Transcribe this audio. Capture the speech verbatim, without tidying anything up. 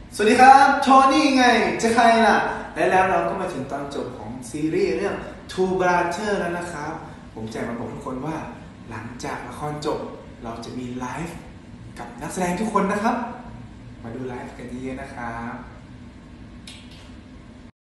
สวัสดีครับโทนี่ไงจะใครล่ะและแล้วเราก็มาถึงตอนจบของซีรีส์เรื่อง Two Brother แล้วนะครับผมจะมาบอกทุกคนว่าหลังจากละครจบเราจะมีไลฟ์กับนักแสดงทุกคนนะครับมาดูไลฟ์กันเยอะๆนะครับ